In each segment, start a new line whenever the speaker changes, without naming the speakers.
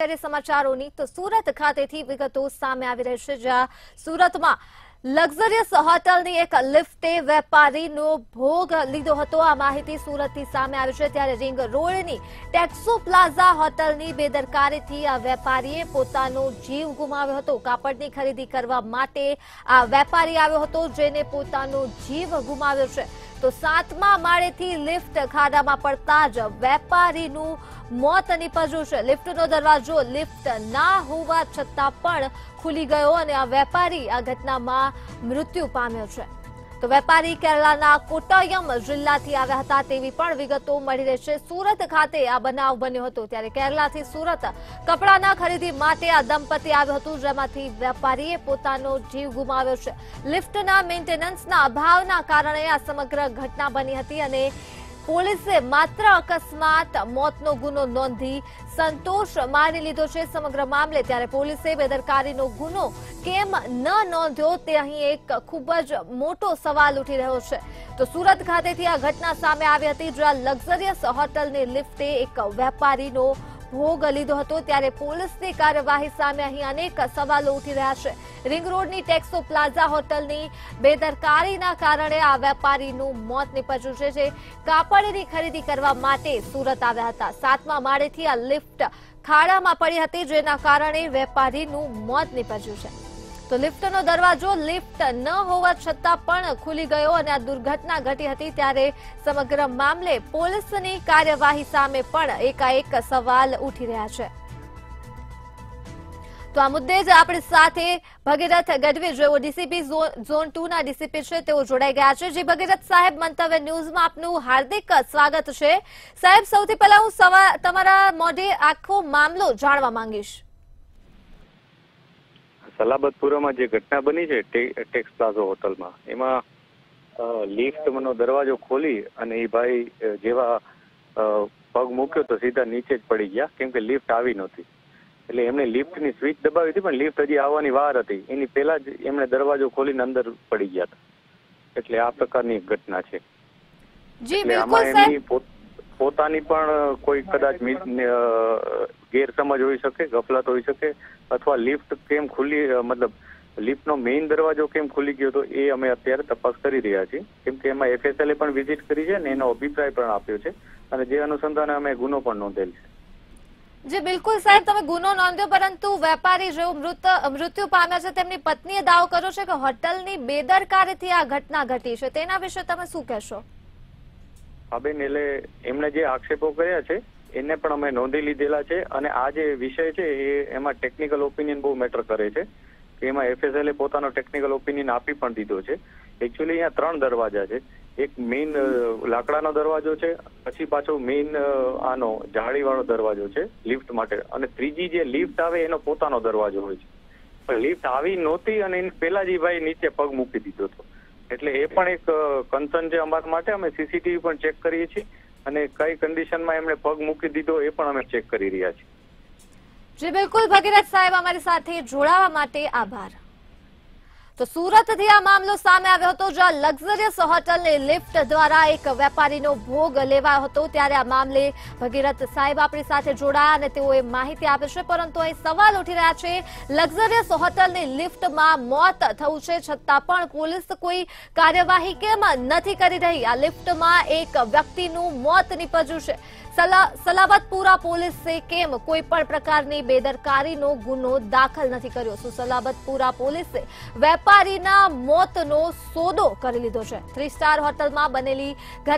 સમાચારોની તો સુરત ખાતેથી વિગતો સામે આવી રહી છે, જ્યાં સુરતમાં લક્ઝરિયસ હોટલની એક લિફ્ટે વેપારીનો ભોગ લીધો હતો। આ માહિતી સુરતથી સામે આવી છે, ત્યારે રિંગ રોડની ટેક્સો પ્લાઝા હોટલની બેદરકારીથી આ વેપારીએ પોતાનો જીવ ગુમાવ્યો હતો। કાપડની ખરીદી કરવા માટે આ વેપારી આવ્યો હતો, જેને પોતાનો જીવ ગુમાવ્યો છે। તો 7મા માળેથી લિફ્ટ ખાડામાં પડતા જ વેપારીનું મોત નીપજ્યું છે। લિફ્ટનો દરવાજો લિફ્ટ ના હોવા છતાં પણ ખુલી ગયો અને આ વેપારી આ ઘટનામાં મૃત્યુ પામ્યો છે। તો વેપારી કેરળના કોટ્ટયમ જિલ્લાથી આવ્યા હતા તેવી પણ વિગતો મળી રહી છે। સુરત ખાતે આ બનાવ બન્યો હતો, ત્યારે કેરળથી સુરત કપડાના ખરીદી માટે આ દંપતી આવ્યું હતું, જેમાંથી વેપારીએ પોતાનો જીવ ગુમાવ્યો છે। લિફ્ટના મેન્ટેનન્સના અભાવના કારણે આ સમગ્ર ઘટના બની હતી અને પોલીસે માત્ર અકસ્માત મોતનો ગુનો નોંધી સંતોષ માની લીધો છે સમગ્ર મામલે। ત્યારે પોલીસે બેદરકારીનો ગુનો કેમ ન નોંધ્યો તે અહીં એક ખૂબ જ મોટો સવાલ ઉઠી રહ્યો છે। તો સુરત ખાતેથી આ ઘટના સામે આવી હતી, જ્યાં લક્ઝરિયસ હોટલની લિફ્ટે એક વેપારીનો ભોગ લીધો હતો, ત્યારે પોલીસની કાર્યવાહી સામે અહીં અનેક સવાલો ઉઠી રહ્યા છે। રિંગ રોડની ટેક્સો પ્લાઝા હોટલની બેદરકારીના કારણે આ વેપારીનું મોત નીપજ્યું છે, જે કાપડની ખરીદી કરવા માટે સુરત આવ્યા હતા। 7મા માળેથી આ લિફ્ટ ખાડામાં પડી હતી, જેના કારણે વેપારીનું મોત નીપજ્યું છે। તો લિફ્ટનો દરવાજો લિફ્ટ ન હોવા છતાં પણ ખુલી ગયો અને આ દુર્ઘટના ઘટી હતી, ત્યારે સમગ્ર મામલે પોલીસની કાર્યવાહી સામે પણ એકાએક સવાલ ઉઠી રહ્યા છે। તો આ મુદ્દે જ આપણી સાથે ભગીરથ ગઢવી, જેઓ ડીસીપી ઝોન 2ના ડીસીપી છે, તેઓ જોડાઈ ગયા છે। જે ભગીરથ સાહેબ, મંતવ્ય ન્યૂઝમાં આપનું હાર્દિક સ્વાગત છે। સાહેબ, સૌથી પહેલા હું તમારા મોઢે આખો મામલો જાણવા માંગીશ।
સલાબતપુરામાં જે ઘટના બની છે ટેક્સ પ્લાઝા હોટલમાં, એમાં લિફ્ટનો દરવાજો ખોલી અને એ ભાઈ જેવા પગ મૂક્યો તો સીધા નીચે જ પડી ગયા, કેમ કે લિફ્ટ આવી નહોતી। એટલે એમણે લિફ્ટની સ્વિચ દબાવી હતી, પણ લિફ્ટ હજી આવવાની વાર હતી, એની પહેલા જ એમણે દરવાજો ખોલીને અંદર પડી ગયા હતા। એટલે આ પ્રકારની એક ઘટના છે। આમાં એમની પોતાની પણ કોઈ કદાચ ગેરસમજ હોઈ શકે, ગફલત હોઈ શકે, અથવા લિફ્ટ કેમ ખુલી, મતલબ લિફ્ટનો મેઇન દરવાજો કેમ ખુલી ગયો તો એ અમે અત્યારે તપાસ કરી રહ્યા છીએ, કેમ કે એમાં FSL પણ વિઝિટ કરી છે અને એનો અભિપ્રાય પણ આપ્યો છે, અને જે અનુસંધાને અમે ગુનો પણ નોંધેલ છે।
જી બિલકુલ સાહેબ, તમે ગુનો નોંધ્યો, પરંતુ વેપારી જેઓ મૃત્યુ પામ્યા છે, તેમની પત્નીએ દાવો કર્યો છે કે હોટલની બેદરકારીથી આ ઘટના ઘટી છે, તેના વિશે તમે શું કહેશો?
હા બેન, એટલે એમણે જે આક્ષેપો કર્યા છે એને પણ અમે નોંધી લીધેલા છે, અને આ જે વિષય છે એમાં ટેકનિકલ ઓપિનિયન બહુ મેટર કરે છે, કે એમાં FSL પોતાનો ટેકનિકલ ઓપિનિયન આપી પણ દીધો છે। એકચ્યુઅલી અહીંયા 3 દરવાજા છે, એક મેઇન લાકડાનો દરવાજો છે, પછી પાછો મેઇન આનો જાળીવાળો દરવાજો છે લિફ્ટ માટે, અને ત્રીજી જે લિફ્ટ આવે એનો પોતાનો દરવાજો હોય છે, પણ લિફ્ટ આવી નહોતી અને એને પહેલા જ ભાઈ નીચે પગ મૂકી દીધો હતો। એટલે એ પણ એક કન્સર્ન છે અમારા માટે। અમે CCTV પણ ચેક કરીએ છીએ અને કઈ કન્ડિશનમાં એમણે પગ મૂકી દીધો એ પણ અમે ચેક કરી રહ્યા છીએ।
જી બિલકુલ ભગીરથ સાહેબ, અમારી સાથે જોડાવા માટે આભાર। તો સુરતથી આ મામલો સામે આવ્યો હતો, જ્યાં લક્ઝરિયસ હોટલની લિફ્ટ દ્વારા એક વેપારીનો ભોગ લેવાયો હતો, ત્યારે આ મામલે ભગીરથ સાહેબ આપણી સાથે જોડાયા અને તેઓએ માહિતી આપી છે, પરંતુ અહીં સવાલ ઉઠી રહ્યા છે, લક્ઝરિયસ હોટલની લિફ્ટમાં મોત થયું છે છતાં પણ પોલીસ કોઈ કાર્યવાહી કેમ નથી કરી રહી? આ લિફ્ટમાં એક વ્યક્તિનું મોત નીપજ્યું છે, સલાબતપુરા પોલીસે કેમ કોઈ પણ પ્રકારની બેદરકારીનો ગુનો દાખલ નથી કર્યો? સલાબતપુરા પોલીસે વેપારીના મોતનો સોદો કરી લીધો છે। 3 સ્ટાર હોટલમાં બનેલી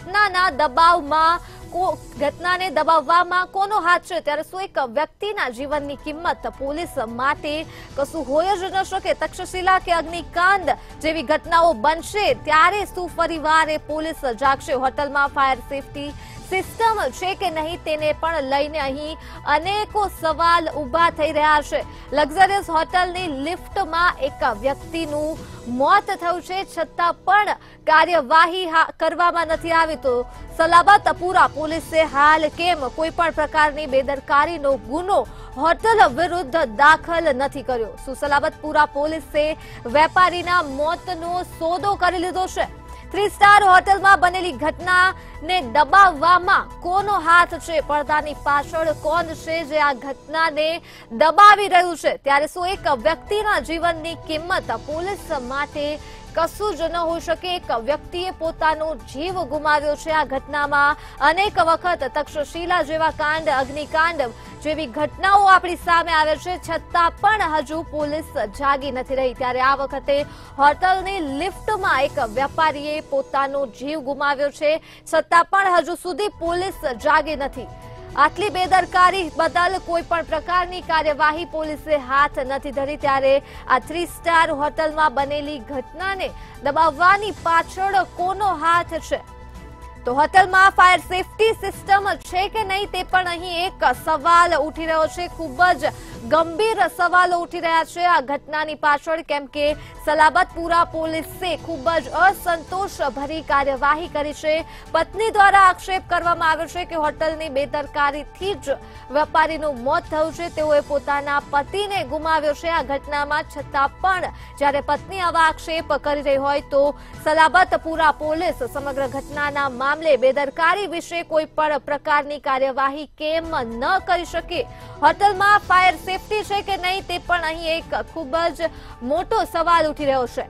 ઘટનાને દબાવવામાં કોનો હાથ છે? ત્યારે શું એક વ્યક્તિના જીવનની કિંમત પોલીસ માટે કશું હોય જ ન શકે? તક્ષશિલા કે અગ્નિકાંડ જેવી ઘટનાઓ બનશે ત્યારે શું ફરીવાર પોલીસ જાગશે? હોટલમાં ફાયર સેફટી સિસ્ટમ છે કે નહીં તેને પણ લઈને અહીં અનેકો સવાલ ઉભા થઈ રહ્યા છે। લક્ઝરિયસ હોટલની લિફ્ટમાં એક વ્યક્તિનું મોત થયું છે છતાં પણ કાર્યવાહી કરવામાં નથી આવી, તો સલાબતપુરા પોલીસે હાલ કેમ કોઈ પણ પ્રકારની બેદરકારીનો ગુનો હોટલ વિરુદ્ધ દાખલ નથી કર્યો? શું સલાબતપુરા પોલીસે વેપારીના મોતનો સોદો કરી લીધો છે? 3 સ્ટાર હોટલમાં બનેલી ઘટનાને દબાવવામાં કોનો હાથ છે? પડદાની પાછળ કોણ છે જે આ ઘટનાને દબાવી રહ્યું છે? ત્યારે શું એક વ્યક્તિના જીવનની કિંમત પોલીસ માટે કશું જ ન હોઈ શકે? એક વ્યક્તિએ પોતાનો જીવ ગુમાવ્યો છે આ ઘટનામાં. અનેક વખત તક્ષશિલા જેવા કાંડ, અગ્નિકાંડ જેવી ઘટનાઓ આપણી સામે આવે છે, છતાં પણ હજુ પોલીસ જાગી નથી રહી. ત્યારે આ વખતે હોટલની લિફ્ટમાં એક વેપારીએ પોતાનો જીવ ગુમાવ્યો છે, છતાં પણ હજુ સુધી પોલીસ જાગી નથી. આટલી બેદરકારી બદલ કોઈ પણ પ્રકારની કાર્યવાહી પોલીસે હાથ નથી ધરી. ત્યારે આ 3 સ્ટાર હોટલમાં બનેલી ઘટનાને દબાવવાની પાછળ કોનો હાથ છે? તો હોટલમાં ફાયર સેફટી સિસ્ટમ છે કે નહીં તે પણ અહીં એક સવાલ ઉઠી રહ્યો છે. ખૂબ જ ગંભીર સવાલો ઉઠી રહ્યા છે આ ઘટનાની પાછળ, કેમ કે સલાબતપુરા પોલીસે ખૂબ જ અસંતોષભરી કાર્યવાહી કરી છે. પત્ની દ્વારા આક્ષેપ કરવામાં આવ્યો છે કે હોટલની બેદરકારીથી જ વેપારીનું મોત થયું છે. તેઓએ પોતાના પતિને ગુમાવ્યો છે આ ઘટનામાં, છતાં પણ જ્યારે પત્ની આવા આક્ષેપ કરી રહી હોય તો સલાબતપુરા પોલીસ સમગ્ર ઘટનાના મામલે બેદરકારી વિશે કોઈ પણ પ્રકારની કાર્યવાહી કેમ ન કરી શકે? હોટલમાં ફાયર સેફટી છે કે નહીં તે પણ અહીં એક ખૂબ જ મોટો સવાલ ઉઠી રહ્યો છે.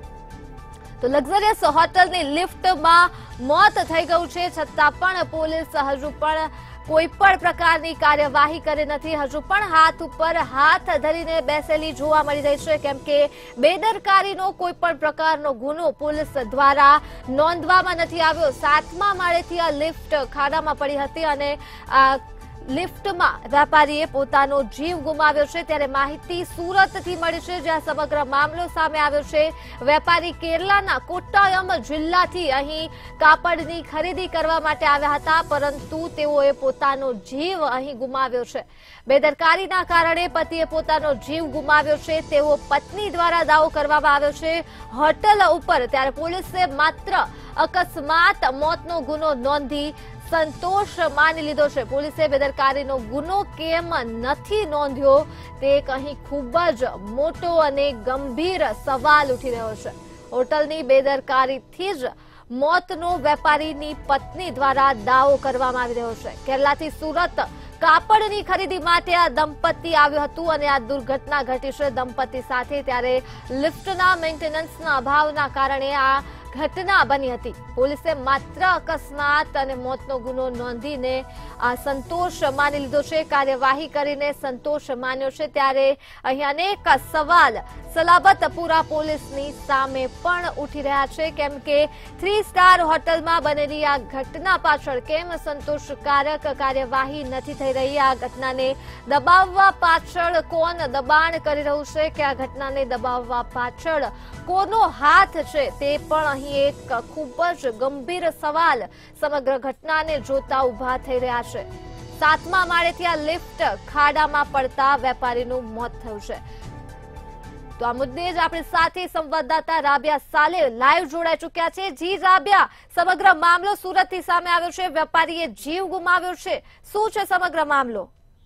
તો લક્ઝરિયસ હોટલની લિફ્ટમાં મોત થઈ ગયું છે, છતાં પણ પોલીસ હજુ પણ કોઈ પણ પ્રકારની કાર્યવાહી કરી નથી. હજુ પણ હાથ ઉપર હાથ ધરીને બેસેલી જોવા મળી રહી છે, કેમ કે બેદરકારીનો કોઈ પણ પ્રકારનો ગુનો પોલીસ દ્વારા નોંધવામાં નથી આવ્યો. 7મા માળેથી આ લિફ્ટ ખાડામાં પડી હતી અને આ લિફ્ટમાં વેપારીએ પોતાનો જીવ ગુમાવ્યો છે. ત્યારે માહિતી સુરતથી મળી છે, જ્યાં સમગ્ર મામલો સામે આવ્યો છે. વેપારી કેરળના કોટ્ટાયમ જિલ્લાથી અહીં કાપડની ખરીદી કરવા માટે આવ્યા હતા, પરંતુ તેઓએ પોતાનો જીવ અહીં ગુમાવ્યો છે. બેદરકારીના કારણે પતિએ પોતાનો જીવ ગુમાવ્યો છે તેવો પત્ની દ્વારા દાવો કરવામાં આવ્યો છે હોટલ ઉપર. ત્યારે પોલીસે માત્ર અકસ્માત મોતનો ગુનો નોંધી સંતોષ માની લીધો છે. પોલીસે બેદરકારીનો ગુનો કેમ નથી નોંધ્યો તે અહીં ખૂબ જ મોટો અને ગંભીર સવાલ ઉઠી રહ્યો છે. હોટલની બેદરકારીથી જ મોતનો વેપારીની પત્ની દ્વારા દાવો કરવામાં આવી રહ્યો છે. કેરળથી સુરત કાપડની ખરીદી માટે આ દંપતી આવ્યું હતું અને આ દુર્ઘટના ઘટી છે દંપતી સાથે. ત્યારે લિફ્ટના મેન્ટેનન્સના અભાવના કારણે આ ઘટના બની હતી. પોલીસે માત્ર અકસ્માત અને મોતનો ગુનો નોંધીને આ સંતોષ માની લીધો છે, કાર્યવાહી કરીને સંતોષ માન્યો છે. ત્યારે અહીં અનેક સવાલ સલાબતપુરા પોલીસની સામે પણ ઉઠી રહ્યા છે, કેમ કે 3 સ્ટાર હોટલમાં બનેલી આ ઘટના પાછળ કેમ સંતોષકારક કાર્યવાહી નથી થઈ રહી? આ ઘટનાને દબાવવા પાછળ કોણ દબાણ કરી રહ્યું છે કે આ ઘટનાને દબાવવા પાછળ કોનો હાથ છે તે પણ અહીં એક ખૂબ જ ગંભીર સવાલ સમગ્ર ઘટનાને જોતા ઉભા થઈ રહ્યા છે. 7મા માળેથી આ લિફ્ટ ખાડામાં પડતા વેપારીનું મોત થયું છે. તો આ મુદ્દે જ આપણી સાથે સંવાદદાતા રાબિયા સાલે લાઈવ જોડાઈ ચુક્યા છે. જી રાબિયા, સમગ્ર મામલો સુરતથી સામે આવ્યો છે, વેપારીએ જીવ ગુમાવ્યો છે, શું છે સમગ્ર મામલો?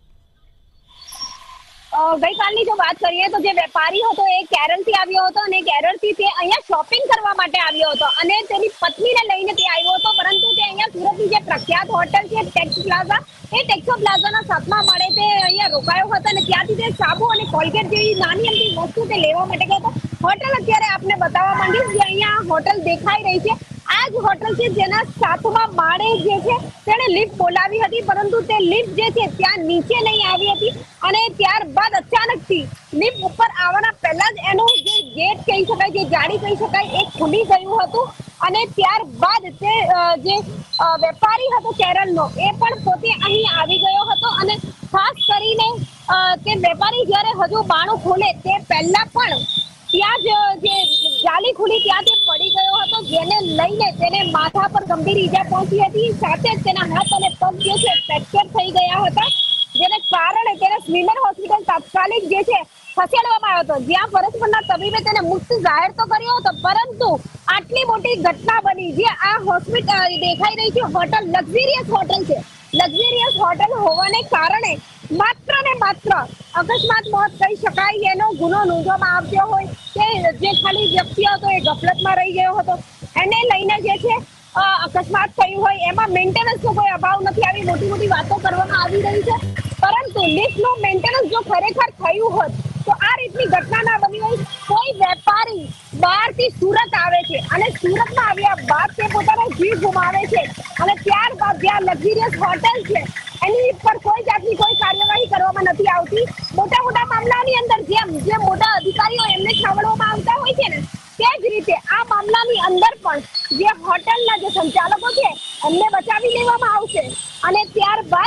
ગઈકાલની જો વાત કરીએ તો જે વેપારી હતો એ કેરળથી આવ્યો હતો અને કેરળથી તે અહીંયા શોપિંગ કરવા માટે આવ્યો હતો અને તેની પત્નીને લઈને તે આવ્યો હતો, પરંતુ તે અહીંયા સુરતની જે પ્રખ્યાત હોટલ છે ટેક્સો પ્લાઝા, એ ટેક્સો પ્લાઝાના 7મા માળે તે અહીંયા રોકાયો હતો અને ત્યાંથી તે સાબુ અને કોલગેટ જેવી નાની અમથી વસ્તુ તે લેવા માટે ગયો હતો. હોટલ અત્યારે આપને બતાવવા માંડીશ, જે અહીંયા હોટલ દેખાઈ રહી છે આ જ હોટલ છે જેના 7મા માળે જે છે તેણે લિફ્ટ બોલાવી હતી, પરંતુ તે લિફ્ટ જે છે ત્યાં નીચે નહીં આવી હતી અને ત્યારબાદ અચાનકથી લિફ્ટ ઉપર આવવાના પહેલા જ એનું જે ગેટ કહી શકાય, જે જાળી કહી શકાય, એ ખુલી ગયું હતું અને ત્યારબાદ તે જે વેપારી હતો કેરળનો એ પણ પોતે અહીં આવી ગયો હતો અને ખાસ કરીને તે વેપારી જ્યારે હજુ બાણું ખોલે તે પહેલા પણ ત્યાં જ જે જાળી ખુલી ત્યાં તે પડી ગયો હતો, જેને લઈને તેને માથા પર ગંભીર ઈજા પહોંચી હતી. સાથે જ તેના હાથ અને પગ જે છે ફ્રેક્ચર થઈ ગયા હતા, જેને કારણે તેને સ્વીમર હોસ્પિટલ તાત્કાલિક જે છે ખસેડવામાં આવ્યો હતો, જ્યાં ફરજ પરના તબીબે તેને મુક્ત જાહેર તો કર્યો હતો, પરંતુ આટલી મોટી ઘટના બની. જે આ હોસ્પિટલ દેખાઈ રહી છે હોટલ લક્ઝરિયસ હોટલ છે. લક્ઝરિયસ હોટલ હોવાને કારણે માત્ર ને માત્ર અકસ્માત મોત કહી શકાય એનો ગુનો નોંધવામાં આવ્યો હોય કે જે ખાલી વ્યક્તિ હતો એ ગફલતમાં રહી ગયો હતો. એને લઈને જે છે અકસ્માત થયું હોય એમાં મેન્ટેનન્સનો કોઈ અભાવ નથી, આવી મોટી મોટી વાતો કરવામાં આવી રહી છે. પરંતુ લિફ્ટનું મેન્ટેનન્સ જો ખરેખર થયું હોત તો આ રીતની ઘટના ના બની હોય. કોઈ વેપારી બહારથી સુરત આવે છે અને સુરતમાં આવ્યા બાદ તે પોતાનો જીવ ગુમાવે છે અને ત્યારબાદ જ્યાં લક્ઝરિયસ હોટેલ છે એની પર કોઈ જાતની કોઈ કાર્યવાહી કરવામાં નથી આવતી. મોટા મોટા મામલાની અંદર જે મોટા અધિકારીઓ એમને સાંભળવામાં આવતા હોય છે ને, તે જ રીતે આ મામલાની અંદર પણ જે હોટલના જે સંચાલકો છે એમને બચાવી લેવામાં આવશે અને ત્યારબાદ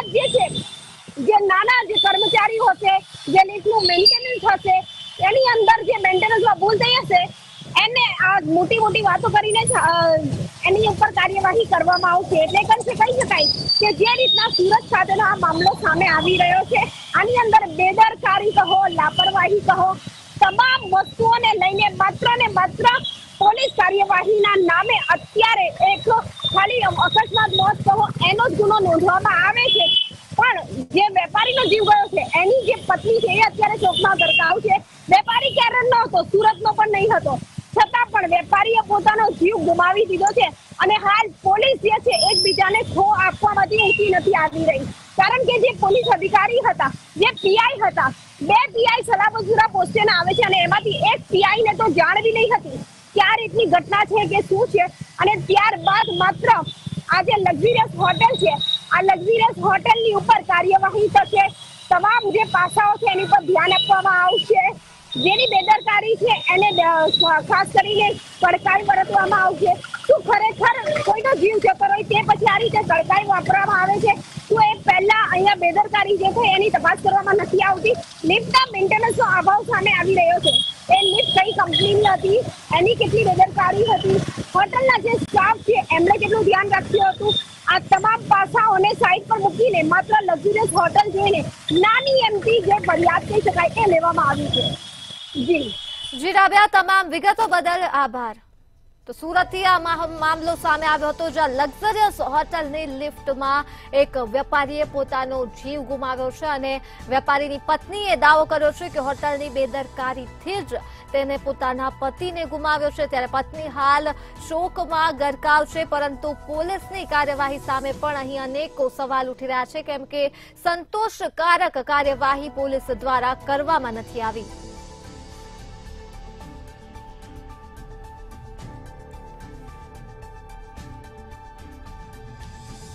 જે નાના જે કર્મચારીઓ હશે, જે લિફ્ટનું મેન્ટેનન્સ હશે, એની અંદર જે મેન્ટેનન્સમાં ભૂલ થઈ હશે એને આ મોટી મોટી વાતો કરીને એની ઉપર કાર્યવાહી કરવામાં આવશે. એટલે કહી શકાય કે જે રીતના સુરત ખાતેનો આ મામલો સામે આવી રહ્યો છે, આની અંદર બેદરકારી કહો, લાપરવાહી કહો, તમામ વસ્તુઓને લઈને માત્ર ને માત્ર પોલીસ કાર્યવાહીના નામે અત્યારે એક ખાલી અકસ્માત મોત કહો એનો જ ગુનો નોંધવામાં આવે છે. પણ જે વેપારીનો જીવ ગયો છે એની જે પત્ની છે એ અત્યારે શોકમાં ગરકાવ છે. વેપારી ક્યારે નહોતો, સુરતનો પણ નહીં હતો, છતાં પણ વેપારીએ પોતાનો જીવ ગુમાવી દીધો છે અને હાલ પોલીસ જે છે એકબીજાને ખો આપવામાંથી ઊંચી નથી આવી રહી. કારણ કે જે પોલીસ અધિકારી હતા, જે પીઆઈ હતા, 2 પીઆઈ સલામતપુરા પોસ્ટે આવે છે અને એમાંથી એક પીઆઈ ને તો જાણ બી નહીં હતી કે આ રીતની ઘટના છે કે શું છે. અને ત્યારબાદ માત્ર આ જે લક્ઝરિયસ હોટેલ છે, આ લક્ઝરિયસ હોટેલની ઉપર કાર્યવાહી થશે. તમામ જે પાસાઓ છે એની પર ધ્યાન આપવામાં આવશે. જેની બેદરકારી છે એને ખાસ કરીને કડકાઈ વર્તવામાં આવશે. શું ખરેખર કોઈનો જીવ જતો હોય તે પછી આ રીતે કડકાઈ વાપરવામાં આવે છે? શું એ પહેલા અહીંયા બેદરકારી જે છે એની તપાસ કરવામાં નથી આવતી? લિફ્ટના મેન્ટેનન્સનો અભાવ સામે આવી રહ્યો છે. એ લિફ્ટ કઈ કંપનીની હતી, એની કેટલી બેદરકારી હતી, હોટલના જે સ્ટાફ છે એમણે કેટલું ધ્યાન રાખ્યું હતું, આ તમામ પાસાઓને સાઈડ પર મૂકીને માત્ર લક્ઝરિયસ હોટલ જોઈને નાની એમથી જે ફરિયાદ કહી શકાય એ લેવામાં આવી છે.
જી રાબિયા, તમામ વિગતો બદલ આભાર. તો સુરતથી આ મામલો સામે આવ્યો હતો, જ્યાં લક્ઝરિયસ હોટલની લિફ્ટમાં એક વેપારીએ પોતાનો જીવ ગુમાવ્યો છે અને વેપારીની પત્નીએ દાવો કર્યો છે કે હોટલની બેદરકારીથી જ તેને પોતાના પતિને ગુમાવ્યો છે. ત્યારે પત્ની હાલ શોકમાં ગરકાવ છે, પરંતુ પોલીસની કાર્યવાહી સામે પણ અહીં અનેકો સવાલ ઉઠી રહ્યા છે, કેમ કે સંતોષકારક કાર્યવાહી પોલીસ દ્વારા કરવામાં નથી આવી.